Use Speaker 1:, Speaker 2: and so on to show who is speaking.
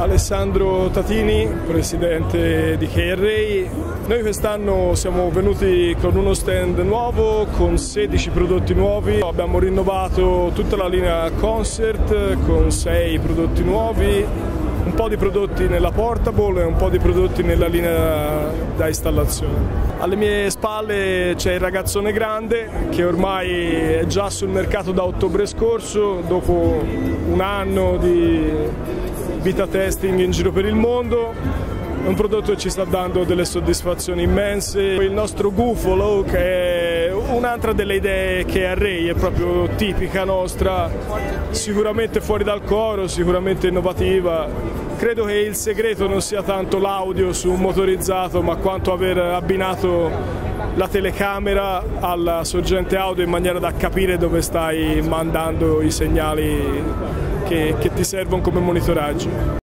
Speaker 1: Alessandro Tatini, presidente di K-Array. Noi quest'anno siamo venuti con uno stand nuovo, con 16 prodotti nuovi. Abbiamo rinnovato tutta la linea Concert con 6 prodotti nuovi, un po' di prodotti nella portable e un po' di prodotti nella linea da installazione. Alle mie spalle c'è il ragazzone grande che ormai è già sul mercato da ottobre scorso, dopo un anno di beta testing in giro per il mondo. È un prodotto che ci sta dando delle soddisfazioni immense. Il nostro Gufolo, che è un'altra delle idee che Array, è proprio tipica nostra, sicuramente fuori dal coro, sicuramente innovativa. Credo che il segreto non sia tanto l'audio su un motorizzato, ma quanto aver abbinato la telecamera alla sorgente audio in maniera da capire dove stai mandando i segnali che ti servono come monitoraggio.